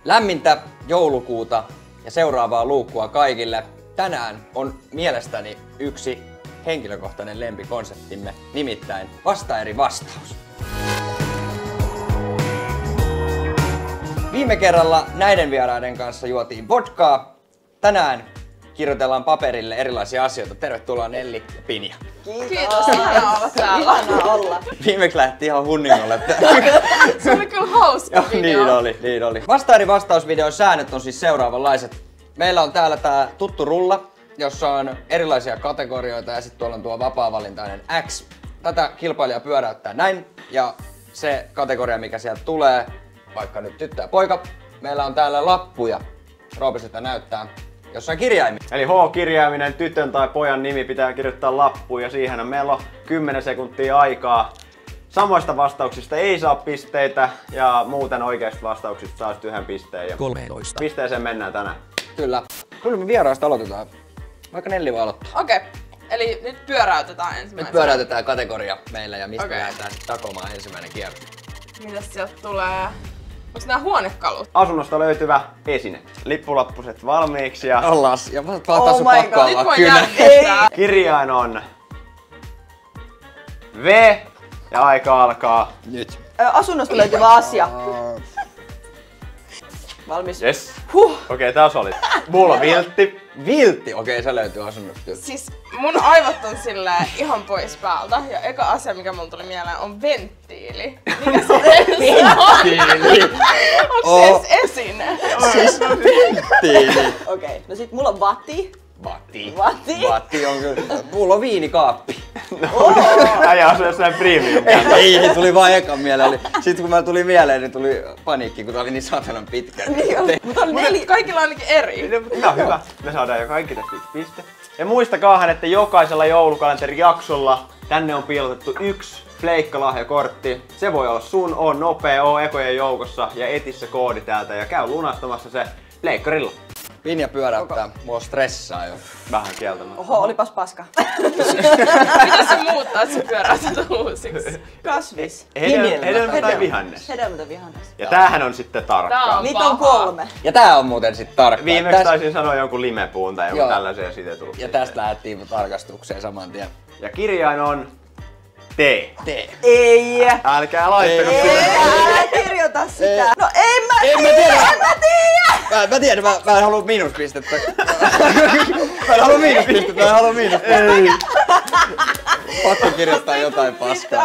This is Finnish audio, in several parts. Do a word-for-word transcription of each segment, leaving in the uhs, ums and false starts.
Lämmintä joulukuuta ja seuraavaa luukkua kaikille. Tänään on mielestäni yksi henkilökohtainen lempikonseptimme, nimittäin vasta eri vastaus. Viime kerralla näiden vieraiden kanssa juotiin vodkaa. Tänään kirjoitellaan paperille erilaisia asioita. Tervetuloa Nelli ja Pinja. Kiitos. Kiitos. Ihanaa olla täällä. Ihanaa olla. Viimeksi lähti ihan hunningolle. Se oli kyllä hauska Joo, video. niin oli, niin oli. Vasta eri vastausvideon säännöt on siis seuraavanlaiset. Meillä on täällä tää tuttu rulla, jossa on erilaisia kategorioita ja sitten tuolla on tuo vapaa-valintainen X. Tätä kilpailija pyöräyttää näin ja se kategoria mikä sieltä tulee, vaikka nyt tyttö ja poika, meillä on täällä lappuja. Roope sitä näyttää. Jossain kirjaimia. Eli H-kirjaiminen, tytön tai pojan nimi pitää kirjoittaa lappuun ja siihen meillä on kymmenen sekuntia aikaa. Samoista vastauksista ei saa pisteitä ja muuten oikeista vastauksista saa yhden pisteen. Ja kolmetoista. Pisteeseen mennään tänään. Kyllä. Kyllä me vieraasta aloitetaan. Vaikka Nelli voi aloittaa. Okei. Okay. Eli nyt pyöräytetään ensimmäisenä. Nyt pyöräytetään kategoria meillä ja mistä okay. lähdetään takomaan ensimmäinen kierros. Mitäs sieltä tulee? Onks nää huonekalut? Asunnosta löytyvä esine. Lippulappuset valmiiksi ja... Ollas. Ja mä oh my god, nyt voi jännittää. Kirjain on V ja aika alkaa nyt. Asunnosta löytyvä asia. Valmis. Yes. Huh. Okei, okay, taas oli. Mulla on viltti. Viltti? Okei, okay, se löytyy asunnosta. Siis mun aivot on silleen ihan pois päältä ja eka asia mikä mulla tuli mieleen on venttiili. Mikä se venttiili? Onks se edes esine? Siis venttiili. Okei, okay. No sit mulla on vatti. Vatti. Vatti. Vatti on kyllä. Mulla on viinikaappi. Oh. Äijä asuu jossain premium. Ei, tuli vaan ekan mieleen. Sitten kun mä tuli mieleen, niin tuli paniikki, kun tää oli niin saatanan pitkä. Niin on. Mutta on neli. Kaikilla on ainakin eri. No hyvä. Me saadaan jo kaikki tästä yksi piste. Ja muistakaahan, että jokaisella joulukalenterijaksolla tänne on piilotettu yksi pleikkalahjakortti. Se voi olla sun, on nopea, oo ekojen joukossa ja eti se koodi täältä ja käy lunastamassa se pleikkarilla. Pinja pyöräyttää, mua stressaa jo. Vähän kieltämään. Oho, olipas paska. Mitä se muuttaa, että sä pyöräytät uusiksi? Kasvis. Hedel- hedelmä tai vihannes. Hedelmä tai vihannes. Ja tämähän on sitten Tää tarkkaa. on Niitä on kolme. Ja tää on muuten sit tarkkaa. Viimeksi Täs... taisin sanoa jonkun limepuun tai jonkun tällaisen ja siitä tullut. Ja tästä lähdettiin tarkastukseen saman tien. Ja kirjain on T. T. Ei. Älkää laittako Ei. sitä. Älä kirjoita sitä. Ei. No en mä En mä tiedä. tiedä. En mä tiedä. Mä, mä tiedän, mä, mä en halua miinuspistettä. Mä en halua miinuspistettä, mä en halua miinuspistettä. Ei. Pakko kirjoittaa jotain paskaa.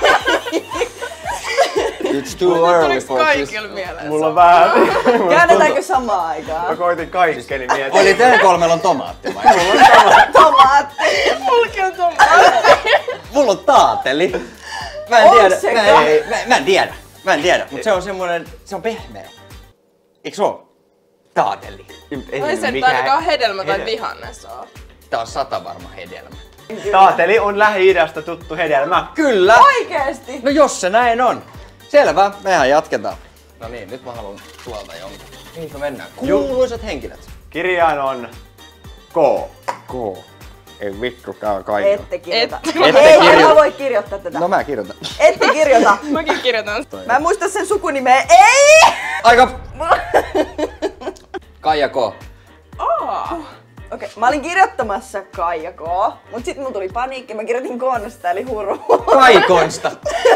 It's too early for this. Kaikilla mieleen. Mulla on vähän... Käännetäänkö samaan aikaan? Mä koitin kaikkeni miettiä. Oli T kolmella on tomaatti vai? Mulla on sama. Tomaatti. Mullakin on tomaatti. Mulla on taateli. Mä en On tiedä. se Mä, kai? ei, mä, mä en tiedä. Mä en tiedä, mut se on semmonen, se on pehmeä. Eiks oo? Taateli. Ei se nyt ainakaan hedelmä tai vihannes oo. Tää on sata varma hedelmä. Taateli on Lähi-idästä tuttu hedelmä. Kyllä! Oikeesti? No jos se näin on. Selvä, mehän jatketaan. No niin, nyt mä haluan tuolta jonkun. Mihin me mennään? Kuuluisat henkilöt. Kirjain on K. K. Ei vittu, tää on kaikki. Ette kirjoita. Ette. Ei, Ette en kirjoita. mä voi kirjoittaa tätä. No mä kirjoitan. Ette kirjoita. Mäkin kirjoitan. Mä en muista sen sukunimeä. Ei! Aika! Kaija K. Aa. Okei, mä olin kirjoittamassa Kaija K, mut sit mulla tuli paniikki, mä kirjoitin Konsta eli Huru. Kaikonsta.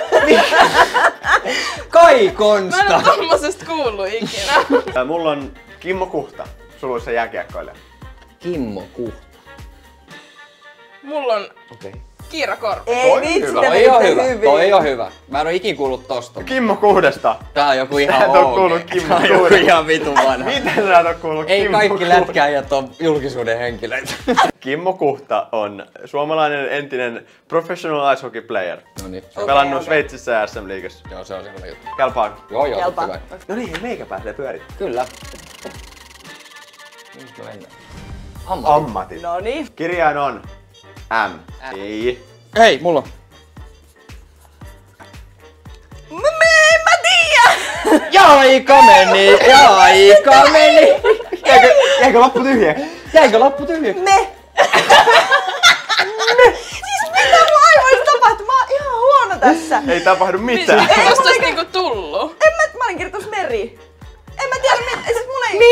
Kaikonsta. Mä en oo tommosesta kuullut ikinä. Mulla on Kimmo Kuhta, suluissa jääkiekkoilija. Kimmo Kuhta. Mulla on Okei. Kiira Korpi. Ei Toi vitsi, hyvä. te Toi on veitte hyvä, hyvin. toi on hyvä. Mä en oo ikin kuullut tosta. Kimmo Kuhdesta. Tää on joku ihan Sä et oo ok. kuullut Kimmo Tää on joku Kuhdesta. ihan vitun vanha. Miten sä et oo kuullut Ei Kimmo kaikki Kuhdesta? lätkäjät on julkisuuden henkilöitä. Kimmo Kuhta on suomalainen entinen professional ice hockey player. No niin. Okei, Pelannut okei. Sveitsissä ja S M-liigassa. Joo, se on semmonen juttu. Kelpaa. Joo, joo, Kelpaa. hyvä. No niin, meikä pääsee pyörittämään. Kyllä. Nyt me mennään. Ammatti. Ammatti. Noniin. Kirjain on M. M. Ei. Hei, mulla on. Mä, mä, en mä tiedä! Ja aika meni, ja aika meni. Jäikö, jäikö lappu tyhjäksi? Jäikö lappu tyhjäksi? Me! Me! Siis mitä mun aivoissa tapahtuu? Mä oon ihan huono tässä. Ei tapahdu mitään. Ei musta ois niinku tullu. En mä, mä olin kirjoittanut meri. En mä tiedä mitä.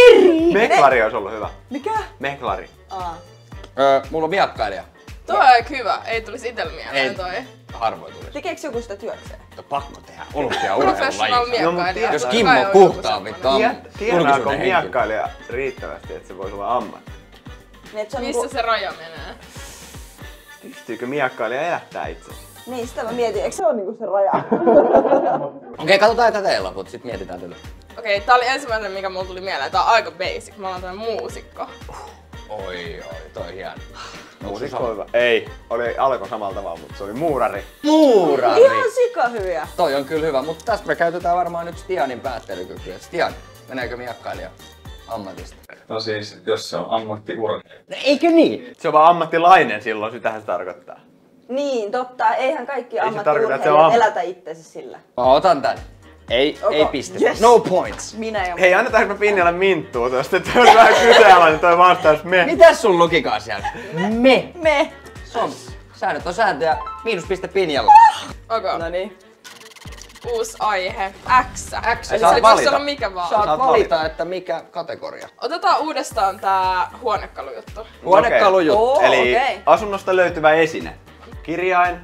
eri! Meklari olisi ollut hyvä. Mikä? Meklari. Aa. Öö, mulla on miakkailija. Toi on aika hyvä. Ei tulisi itsellä mieleen Ei. toi. Harvoin tulisi. Tekeekö joku sitä työkseen? Pakko tehdä. Professional Olympiaurheilulaji. No, mut miekkailija. Jos Totta Kimmo Kai on puhtaa joku vittu semmonen. am- Tiedä- Tienaako julkisuuden henkilö. miekkailija riittävästi, että se voisi olla ammatti? Niin, et se on Missä niinku... se raja menee? Pystyykö miekkailija elättää itse? Niin, sitä mä mietin. Eikö se ole niinku se raja? Okei, katsotaan tätä teillä, mutta sit mietitään tätä. Okei, tää oli ensimmäinen, mikä mulla tuli mieleen. Tää on aika basic. Mä oon tämmönen muusikko. Oi, oi, toi hieno. Muusikko on hyvä. Ei, oli alkoi samalla tavalla, mutta se oli muurari. Muurari! Ihan sika hyviä. Toi on kyllä hyvä, mutta tästä me käytetään varmaan nyt Stianin päättelykykyä. Stian, meneekö miakkailija ammatista? No siis, jos se on ammattiurheilija. Eikö niin? Se on vaan ammattilainen silloin, sitähän se tarkoittaa. Niin, totta. Eihän kaikki Ei se tarkoita, että se on ammattiurheilijat ammat- elätä itsensä sillä. Mä otan tän. Ei, Okay. ei piste. Yes. No points. Minä ja Hei, annetaanko me Pinjalle minttua tuosta, että on vähän kyseenalainen toi vastaus me. Mitäs sun lukikaan siellä? Me. me. Se on. Säännöt on sääntöjä. Miinuspiste Pinjalle. Okay. No niin. Uusi aihe. X. X. Eli Saat se voisi valita. olla mikä vaan. Saat Saat valita, valita. että mikä kategoria. Otetaan uudestaan tää huonekalujuttu. Huonekalujuttu. Oo, Eli okei. asunnosta löytyvä esine. Kirjain.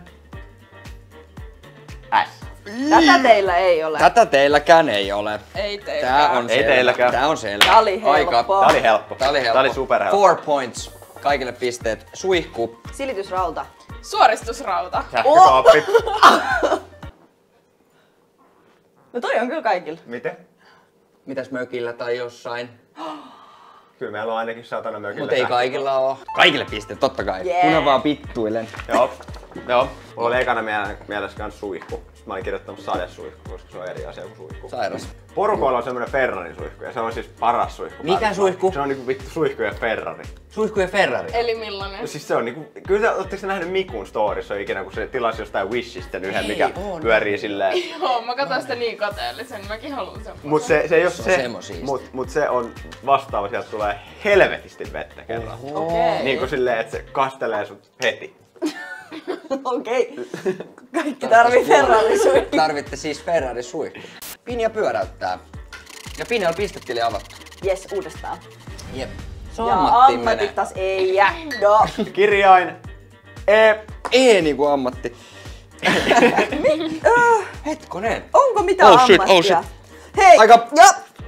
S. Tätä teillä ei ole. Tätä teilläkään ei ole. Ei Tää teilläkään. on Ei selvä. teilläkään. Tää on selvä. Tää oli helppo. Aika. Tää oli helppo. Tää oli helppo. Tää oli superhelppo. Four points. Kaikille pisteet. Suihku. Silitysrauta. Suoristusrauta. Sähkökaappi. No toi on kyllä kaikilla. Miten? Mitäs mökillä tai jossain? Kyllä meillä on ainakin satana mökillä. Mut ei sähkö. kaikilla oo. Kaikille pisteet, totta kai. Yeah. Kunhan vaan pittuilen. Joo. Joo. Mulla oli ekana miele- mielessä kans suihku. Sitten mä olin kirjoittanut sadesuihku, koska se on eri asia kuin suihku. Sairas. Porukoilla on semmonen Ferrarin suihku ja se on siis paras suihku. Mikä maailmassa. suihku? Se on niinku vittu suihku ja Ferrari. Suihku ja Ferrari. Eli millainen? No siis se on niinku, kyllä te, ootteko te nähnyt Mikun storissa ikinä, kun se tilasi jostain Wishistä yhden, Ei, mikä on. pyörii silleen. Joo, mä katsoin sitä niin kateellisen. Mäkin haluan semmoisen. Mut se, se ei oo Se on se, semmosia. mut, mut se on vastaava, sieltä tulee helvetisti vettä kerran. Okei. Niinku silleen, että se kastelee sut heti. Okei. Kaikki tarvii Ferrari suihku. Tarvitte siis Ferrari suihku. Pinja pyöräyttää. Ja Pinjalla pistetili avattu. Jes, uudestaan. Jep. Se on Ja ammattiin menee. ammatit taas ei jää. No. Kirjain. E. Ei niinku ammatti. Hetkonen. Onko mitään Oh shit, ammattia? oh shit. Hei! Aika- Ja.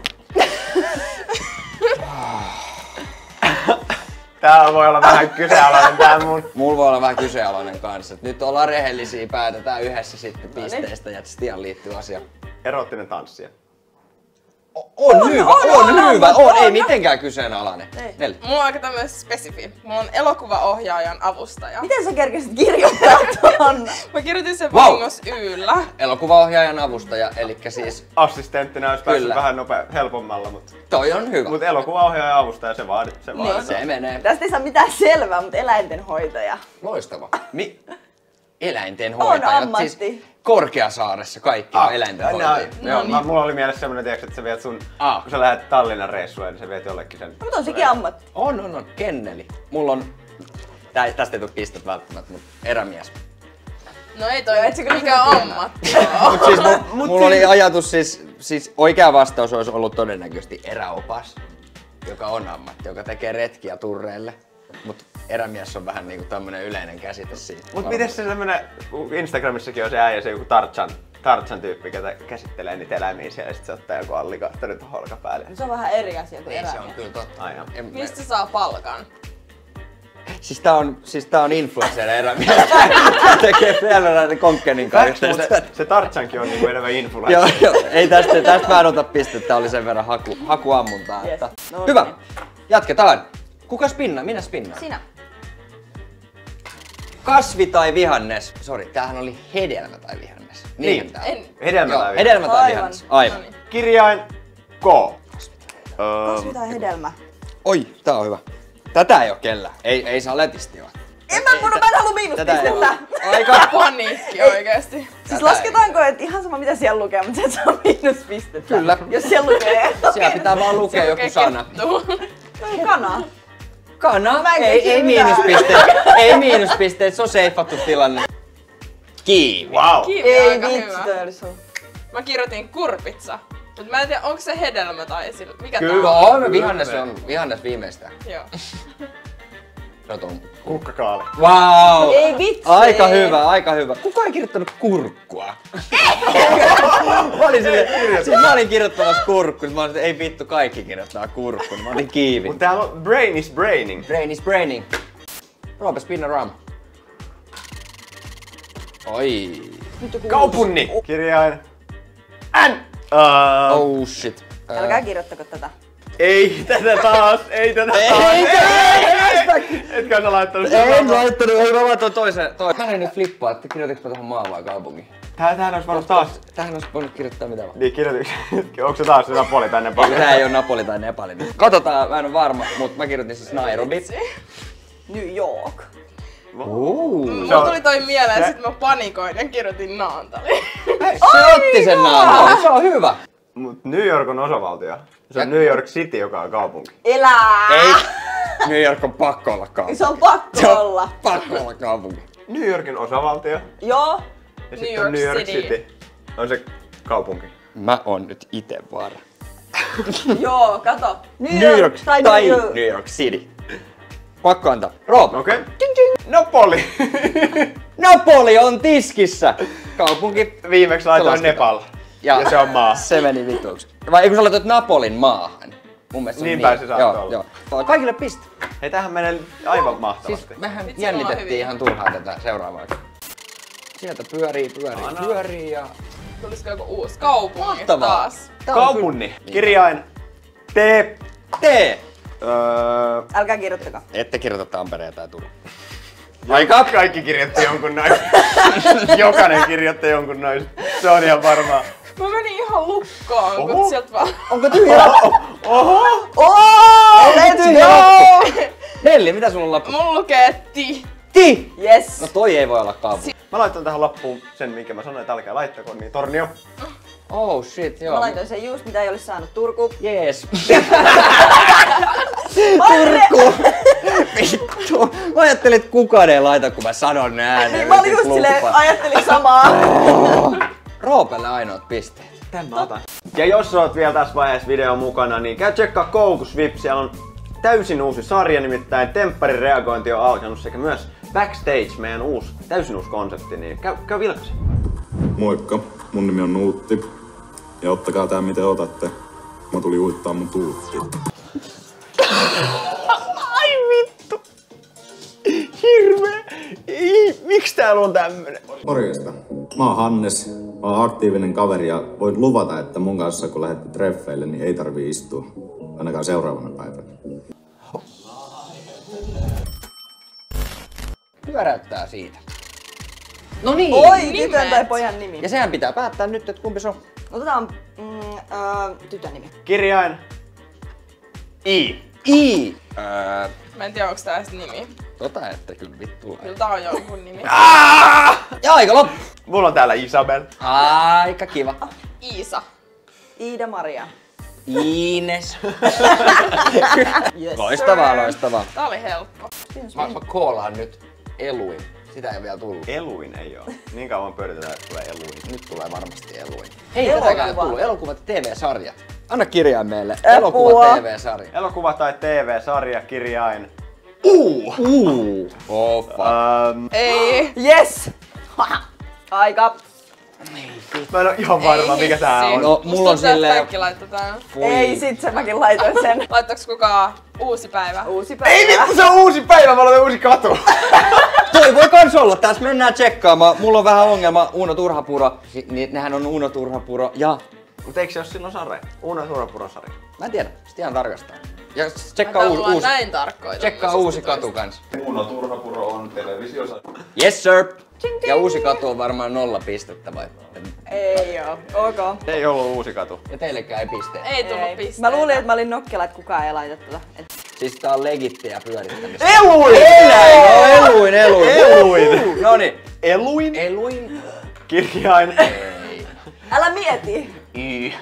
Tää voi olla vähän kyseenalainen tää mun. Mulla voi olla vähän kyseenalainen kanssa. Nyt ollaan rehellisiä, päätetään yhdessä sitten pisteistä ja Stian liittyy asia. Erottinen tanssija. On, On, hyvä, on, on, on, hyvä, on, on, ei on. mitenkään kyseenalainen. Ei. Nel. Mulla on aika tämmönen spesifi. Mulla on elokuvaohjaajan avustaja. Miten sä kerkesit kirjoittaa tuon? Mä kirjoitin sen Wow. vahingossa Yllä. Elokuvaohjaajan avustaja, eli siis Assistenttina olisi päässyt Kyllä. vähän nopea, helpommalla, mutta toi on hyvä. mut elokuvaohjaaja ja avustaja se vaadi, se Niin. vaaditaan. Se menee. Tästä ei saa mitään selvää, mutta eläintenhoitaja. Loistava. Mi- eläintenhoitajat. On ammatti. Siis Korkeasaaressa kaikki on eläintenhoitajia. No, joo, mä, mulla oli mielessä semmonen, tiiäks, että sä viet sun, Ah. kun sä lähdet Tallinnan reissuun, niin sä viet jollekin sen. Mutta on sekin ammatti. On, on, on. Kenneli. Mulla on, tää, tästä ei tule pistet välttämättä, mutta erämies. No ei toi Joo, et sä kyllä mikä sitä ammatti. Mut siis mu- mulla oli ajatus siis, siis oikea vastaus olisi ollut todennäköisesti eräopas, joka on ammatti, joka tekee retkiä turreille. Mut erämies on vähän niinku tämmönen yleinen käsite siitä. Mut miten se semmonen, kun Instagramissakin on se äijä, se joku Tarzan, Tarzan tyyppi, ketä käsittelee niitä eläimiä siellä ja sit se ottaa joku allikahtarit holkapäälle. Se on vähän eri asia kuin Ei, se on eläimiä. kyllä totta. Ai joo. En- Mistä se saa palkan? Siis tää on, siis tää on influencer erämies. tekee Ferrarin Konkkenin kanssa. Mut se, se Tarzankin on niinku enemmän influencer. Joo, joo. Ei tästä, tästä mä en ota pistettä, oli sen verran haku, hakuammuntaa. Yes. Että. No Hyvä, niin. jatketaan. Kuka spinna? Minä spinna. Sinä. Kasvi tai vihannes? Sori, tämähän oli hedelmä tai vihannes. Niinhän Niin. tää on. En. Hedelmä Joo, tai hedelmä tai Aivan. vihannes. Aivan. Noniin. Kirjain K. Öö, Kasvi tai hedelmä. Oi, tää on hyvä. Tätä ei oo kellään. Ei, ei saa letisti oo. En mä, mun, mä en halua Tätä ei miinuspistettä. oo. Aika. Paniikki oikeesti. Siis Tätä lasketaanko, että ihan sama mitä siellä lukee, mutta sä et saa miinuspistettä. Kyllä. Jos siellä lukee. Siellä pitää vaan lukea joku sana. Toi kana. Kana. Mä en Ei, keksi ei mitään. miinuspisteet. Ei miinuspisteet, se on seifattu tilanne. Kiivi. wow. Kiivi Ei aika vitsi, hyvä. toi oli sun. Mä kirjoitin kurpitsa. Mut mä en tiedä, onko se hedelmä tai sillä. Mikä Kyllä. tää on? Joo, no vihannes on vihannes viimeistään. Joo. Se on tuon. Kukkakaali. Wow! Ei vitsi! Aika hyvä, aika hyvä. Kuka ei kirjoittanut kurkkua? mä olin sille, siis mä olin kirjoittamassa kurkku, mä olin, että ei vittu kaikki kirjoittaa kurkku, mä olin kiivi. Mut täällä on brain is braining. Brain is braining. Roope, spin around. Oi. Kaupunni. Kirjain. N. Uh, Oh shit. Älkää kirjoittako tätä. Ei tätä taas, ei tätä Ei, taas. ei, Etkö sä laittanut sen En samaa? laittanut, ei mä laitoin toisen. Toi. Mä en nyt flippaa, että kirjoitinko mä tohon maa vai kaupunki. Tää, tähän olisi voinut taas. Tähän olisi voinut kirjoittaa mitä vaan. Niin kirjoitin. Onko se taas se Napoli tai Nepali? Tää ei oo Napoli tai Nepali. Katsotaan, mä en oo varma, mut mä kirjoitin siis Nairobi. New York. Ooh. Mulla tuli toi mieleen ja sit mä panikoin ja kirjoitin Naantali. Se otti sen naamalla, se on hyvä. Mut New York on osavaltio. Se on New York City, joka on kaupunki. Elää! Ei. New York on pakko olla kaupunki. Se on pakko Se on olla. pakko olla kaupunki. New Yorkin osavaltio. Joo. Ja New sitten York on New York City. City. On se kaupunki. Mä oon nyt ite vara. Joo, kato. New York tai tai New York. New York City. Pakko antaa. Roope. Okei. Okay. Napoli. Napoli on tiskissä. Kaupunki. Viimeksi Se laitoin lasketaan. Nepal. Ja se on maa. Se meni vituksi. Vai eikö sä laitoit Napolin maahan? Mun mielestä se on Niin niin. päin se saattoi Joo, olla. joo. Kaikille piste. Hei, tähän menee aivan mahtavasti. Siis mehän Vitsi, me ollaan jännitettiin hyviä. ihan turhaan tätä seuraavaa. Sieltä pyörii, pyörii, Ana. pyörii ja... Tulisiko joku uusi kaupunki Mahtavaa. taas? Tää on Kaupunni. kyllä- Kirjain. T. T. Öö, Älkää kirjoittako. Ette kirjoita Tampereen tai Turun. Aika kaikki kirjoitti jonkun noista. Jokainen kirjoitti jonkun noista. Se on ihan varmaa. Mä menin ihan lukkoon, Oho. kun sieltä vaan... Onko tyhjä lappu? Oho! Oh, Ei let's tyhjä go! lappu. Nelli, mitä sulla on lappu? Mulla lukee ti. Ti! Yes. No toi ei voi olla kaupunki. Mä laitan tähän lappuun sen, minkä mä sanoin, että älkää laittako, niin Tornio. Oh shit, joo. Mä laitoin sen just mitä ei olisi saanut Turku. Jees. Turku! Vittu. Mä ajattelin, että kukaan ei laita, kun mä sanon ne ääneen. Niin mä olin just silleen, Fluppa. ajattelin samaa. Roopelle ainoat pisteet. Tän mä otan. Ja jos oot vielä tässä vaiheessa video mukana, niin käy tsekkaa Koukusvip. Siellä on täysin uusi sarja, nimittäin Tempparin reagointi on alkanut sekä myös Backstage, meidän uusi, täysin uusi konsepti, niin käy, käy vilkaisen. Moikka, mun nimi on Nuutti. Ja ottakaa tää miten otatte. Mä tulin uittaa mun tuuttiin. Ai vittu! Hirveä! Ei, miksi täällä on tämmönen? Morjesta. Mä oon Hannes. Mä oon aktiivinen kaveri ja voin luvata, että mun kanssa kun lähdette treffeille, niin ei tarvii istua. Ainakaan seuraavana päivänä. Pyöräyttää siitä. No niin. Oi, Nimet. tytön tai pojan nimi. Ja sehän pitää päättää nyt, että kumpi se on. Otetaan mm, äh, tytön nimi. Kirjain. I. I. Öö, Mä en tiedä, onks tää edes nimi. tota ette kyllä vittu Kyllä tää on jonkun nimi. Ja aika loppu. Mulla on täällä Isabel. Aika kiva. Iisa. Iida Maria. Ines. Yes. Loistavaa, loistavaa. Tää oli helppo. Mä, mä koolaan nyt Eluin. Sitä ei vielä tullut. Eluin ei oo. Niin kauan pyöritetään, että tulee Eluin. Nyt tulee varmasti Eluin. Hei, Elokuva. tätäkään ei tullut. Elokuvat ja T V-sarjat. Anna kirjaa meille. Apua. Elokuva T V-sarja. Elokuva tai T V-sarja, kirjain. Uu. Uu. Oh, fuck. Ähm, Ei. Yes! Aika. mä en oo ihan varma, Ei mikä tää hitsi. on. No, Musta mulla on tuntuu, että silleen- Kaikki laittoi tän. Fui. Ei, sit se mäkin laitoin sen. Laittaks kukaan uusi päivä? Uusi päivä. Ei vittu, se on uusi päivä, mä laitan uusi katu. Toi voi kans olla. Tässä mennään tsekkaamaan. Mulla on vähän ongelma. Uno Turhapuro. Niin nehän on Uno Turhapuro ja... Mut eikö se oo silloin Sare? Uuna Suurapuron sarja. Mä en tiedä. Sitä ihan tarkastaa. Ja Mä tsekkaa en uusi, olla uusi, näin tarkkoita. tsekkaa uusi katu kans. Uno Turhapuro on televisiossa. Yes sir. Ja uusi katu on varmaan nolla pistettä vai? Ei oo. Ok. Ei ollut uusi katu. Ja teillekään ei pisteitä. Ei tullut Ei. pisteitä. Mä luulin, että mä olin nokkela, että kukaan ei laita tätä. Et... Siis tää on legittiä pyörittämistä. Eluin! No, eluin, eluin. Eluin! Noniin. Eluin? Eluin. Kirjain. Ei. Älä mieti! I.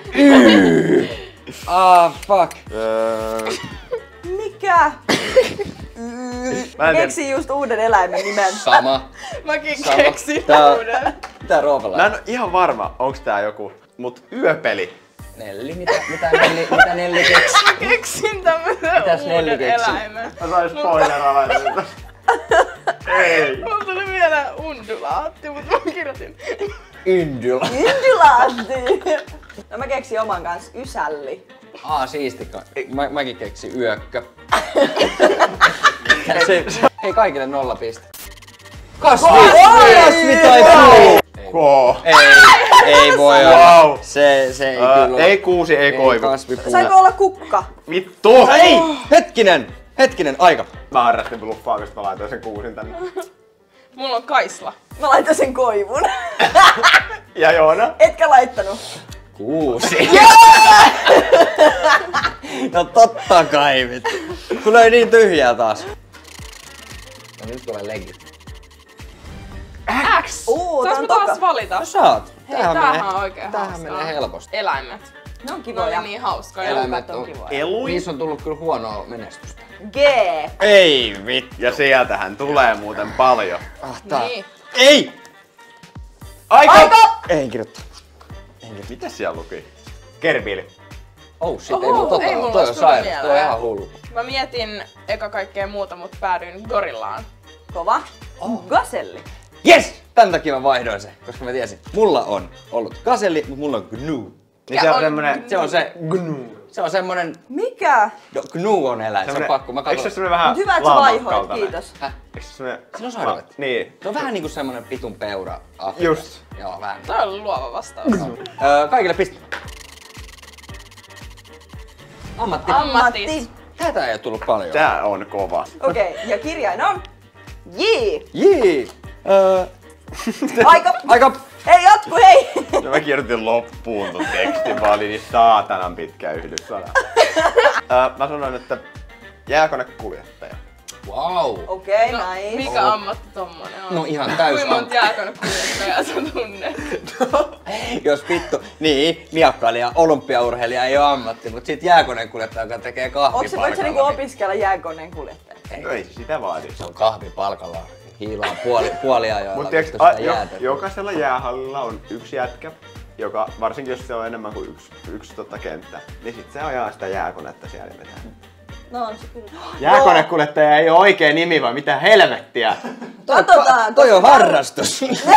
Ah, fuck. Öö, Mikä? Mä en tiedä. Keksin just uuden eläimen nimen. Sama. Mäkin Sama. keksin Tää- uuden. Tää Roopella. Mä en oo ihan varma, onks tää joku, mut yöpeli. Nelli, mitä, mitä Nelli, mitä Nelli keksi? Mä keksin tämmösen Mitäs Nelli uuden keksi? eläimen. Mä sain spoileraa laittaa. Ei. Mulla tuli vielä undulaatti, mutta mä kirjoitin. Yndula. Yndulaatti! No mä keksin oman kanssa ysälli. Aa, siisti. Mä, mäkin keksin yökkö. Se, hei, kaikille nolla piste. Kasvi! Kasvi tai puu! Koo. Ei, ei voi olla. Wow. Se, se ei Ää, kyllä ei kuusi, ei koivu. Kasvipuu. Saiko olla kukka? Vittu! Ei! Hetkinen! Hetkinen, aika. Mä harrastin bluffaa, koska mä laitoin sen kuusin tänne. Mulla on Kaisla. Mä laitoin sen koivun. Ja Joona? Etkä laittanut. Kuusi. No totta kai vittu. Kun löi niin tyhjää taas. No nyt tulee legit. X! Uu, tää Saanko on mä taas toka. valita? No saat. Hei, tämähän on oikein tämähän hauskaa. menee helposti. Eläimet. Ne on Ne kivoja. oli niin hauskaa. Eläimet on on kivoja. Elui? Niissä on tullut kyllä huonoa menestystä. G. Ei vittu. Ja sieltähän tulee muuten paljon. Ah, tää. Niin. Ei! Aika! Aika! Ei kirjoittaa. Mitä siellä luki? Kerpili. Oh shit, Oho, ei mulla tota. ei mulla Toi olisi on tullut sairas, toi on mieleen. ihan hullu. Mä mietin eka kaikkea muuta, mutta päädyin gorillaan. Kova. Oh. Gaselli. Yes! Tän takia mä vaihdoin sen, koska mä tiesin. Mulla on ollut gaselli, mutta mulla on gnu. Niin se on on semmonen... Se on se gnu. Se on semmonen... Mikä? No, gnu on eläin, se on pakko. Mä Eikö se katson. semmonen vähän Mut hyvä, että sä laaman vaihoit, kaltainen? kiitos. Häh? Eikö se semmonen... Sillä on sarvet. Niin. Se on vähän niinku semmonen pitun peura Afrikassa. Just. Joo, vähän. Toi oli luova vastaus. Öö, kaikille piste. Ammatti. Ammatit. Tätä ei oo tullut paljon. Tää on kova. Okei, okay, ja kirjain on J. Jee! Öö, Aika. aika... Hei, jatku, hei! Ja mä kirjoitin loppuun ton tekstin, vaan oli niin saatanan pitkä yhdyssana. Öö, mä sanoin, että jääkonekuljettaja. Wow! No, Okei, okay, nice. mikä ammatti tommonen on? No ihan täys Kuinka monta ammatti. jääkonekuljettajaa sä tunnet? Jos vittu, niin, miakkailija, olympiaurheilija ei oo ammatti, mut sit jääkoneenkuljettaja, joka tekee Onko se, voit kahvipalkalla. sä niinku opiskella jääkoneen kuljettaja? No ei se sitä vaadi. Se on kahvipalkalla. Hiilaa puoli, puoliajoilla. Mut tiiäks, vittu a, sitä jo, jäätä. jokaisella jäähallilla on yksi jätkä, joka, varsinkin jos se on enemmän kuin yksi, yksi tota kenttä, niin sit se ajaa sitä jääkonetta siellä ja vetää. No on se kyllä. Jääkonekuljettaja ei oo oikea nimi vai mitä helvettiä? Katsotaan. Toi on harrastus.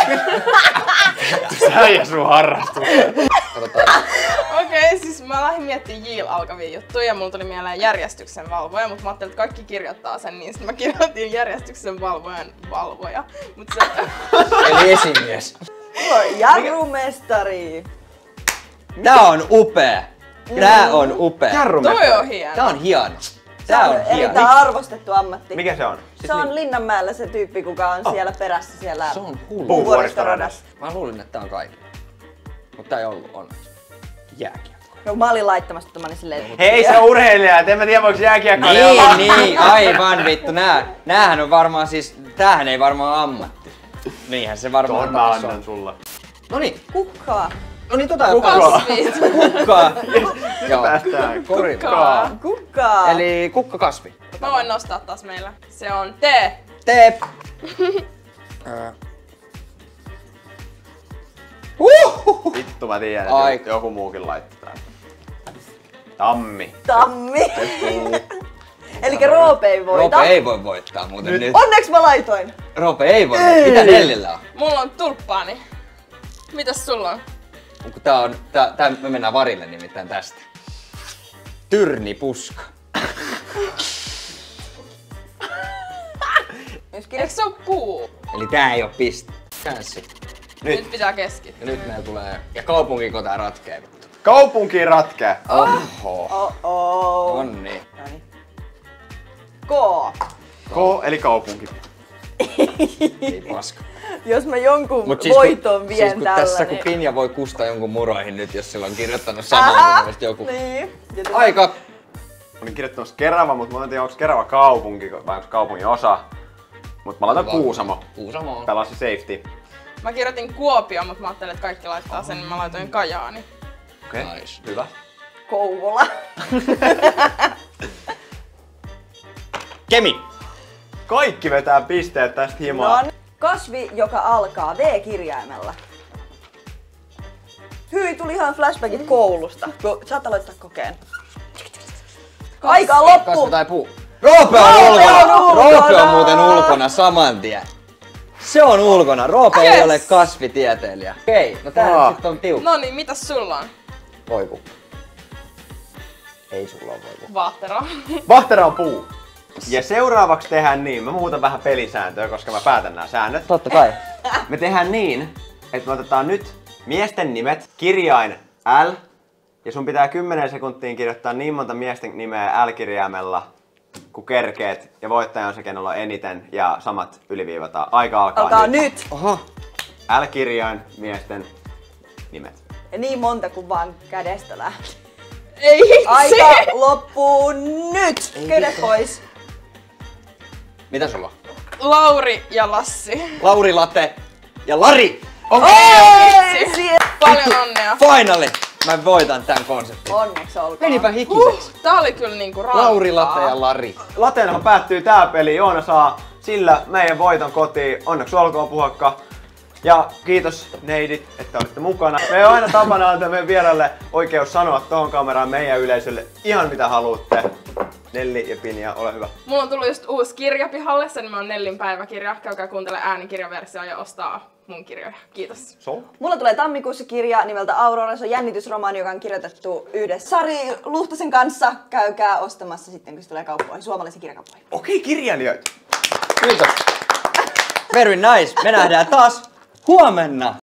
Sä ja sun harrastus. Katsotaan. Okei, okay, siis mä lähdin miettimään Jil alkavia juttuja ja mulla tuli mieleen järjestyksen valvoja, mutta mä ajattelin, että kaikki kirjoittaa sen, niin sit mä kirjoitin järjestyksen valvojan valvoja. Mut se... Eli esimies. Mulla on jarrumestari. Tää on upea. Tää on upea. Jarrumestari. Toi on hieno. Tää on hieno. Tää on hieno. Erittäin arvostettu ammatti. Mikä se on? Se on Linnanmäellä se tyyppi, kuka on siellä perässä siellä Se on hullu. Puu- vuoristoradassa. Mä luulin, että tää on kaikki. Mut tää ei ollut onneksi. Jääkiekko. No mä olin laittamassa, että mä olin silleen... Hei, se on urheilija, et en mä tiedä voiko jääkiekkoilija olla. Niin, niin, aivan vittu. Nää, näähän on varmaan siis, tämähän ei varmaan ammatti. Niinhän se varmaan Tuon mä taas annan on. sulle. Noniin, Kukkaa. noniin tota Kukkaa. Kasvit. Kukkaa. Joo, Päästään. korilla. Kukkaa. Eli kukkakasvi. Mä voin nostaa taas meillä. Se on T. Teep. Ää. Uhuhu. Vittu mä tiedän, Ai. että joku muukin laittaa. Tammi. Tammi. Elikkä Roope ei voita. Roope ei voi voittaa muuten nyt. Nyt. Onneksi mä laitoin. Roope ei voi voittaa. Mitä Nellillä on? Mulla on tulppaani. Mitäs sulla on? Kun tää on, tää, tää, me mennään varille nimittäin tästä. Tyrnipuska. Jos Eikö se oo puu? Eli tää ei oo piste. Chanssi. Nyt, Nyt pitää keskittyä. Ja nyt meillä tulee, ja kaupunkiko tää ratkee vittu. Kaupunki ratkee. Oho. Oh-oh. On niin. Noniin. K. K eli kaupunki. Ei paska. Jos mä jonkun Mut siis voiton kun, vien siis kun tällä, tässä kun niin... Pinja voi kustaa jonkun muroihin nyt, jos sillä on kirjoittanut saman Aha, kuin mielestä joku. Niin. Ja Aika. Mä olin kirjoittanut Kerava, mutta mä en tiedä onko Kerava kaupunki vai onko kaupungin osa. Mut mä laitan Kuusamo. Kuusamo on. Pelasi safety. Mä kirjoitin Kuopio, mutta mä ajattelin, että kaikki laittaa sen, niin mä laitoin Kajaani. Okei, Nice. nice. Hyvä. Kouvola. Kemi. Kaikki vetää pisteet tästä himaa. No, kasvi, joka alkaa V-kirjaimella. Hyi, tuli ihan flashbackit koulusta. Kun saat aloittaa kokeen. Aika on loppu! Kasvi tai puu. Roope on Roope ulkona! on ulkona! Roope on muuten ulkona saman tien. Se on ulkona. Roope Yes. ei ole kasvitieteilijä. Okei, no tää Aa. nyt sit on tiukka. No niin, mitäs sulla on? Voikukka. Ei sulla ole voikukka. Vaahtero. Vahtera on puu. Ja seuraavaksi tehdään niin, mä muutan vähän pelisääntöä, koska mä päätän nämä säännöt. Totta kai. Me tehdään niin, että me otetaan nyt miesten nimet, kirjain L, ja sun pitää kymmenen sekuntiin kirjoittaa niin monta miesten nimeä L-kirjaimella, kun kerkeet, ja voittaja on se, kenellä on eniten, ja samat yliviivataan. Aika alkaa, Alkaa nyt. nyt! Oho. L-kirjain, miesten nimet. Ja niin monta kuin vaan kädestä lähtee. Ei hitsi! Aika loppuu nyt! Kädet pois. Mitä sulla on? Lauri ja Lassi. Lauri Late ja Lari! Okei, Ei, vitsi. sie- Paljon onnea. Finally! Mä voitan tän konseptin. Onneksi olkoon. Menipä hikiseksi. Huh, tää oli kyllä niinku rankkaa. Lauri Late ja Lari. Lateenahan päättyy tää peli. Joona saa sillä meidän voiton kotiin. Onneksi olkoon, Puhakka. Ja kiitos neidit, että olitte mukana. Me on aina tapana antaa meidän vieraille oikeus sanoa tohon kameraan meidän yleisölle ihan mitä haluatte. Nelli ja Pinja, ole hyvä. Mulla on tullut just uusi kirja pihalle, sen nimi on Nellin päiväkirja. Käykää kuuntele äänikirjaversio ja ostaa mun kirjoja. Kiitos. So? Mulla tulee tammikuussa kirja nimeltä Aurora. Se on jännitysromaani, joka on kirjoitettu yhdessä Sari Luhtasen kanssa. Käykää ostamassa sitten, kun se tulee kauppoihin, suomalaisiin kirjakauppoihin. Okei, kirjailijoita. Kiitos. Very nice. Me nähdään taas huomenna.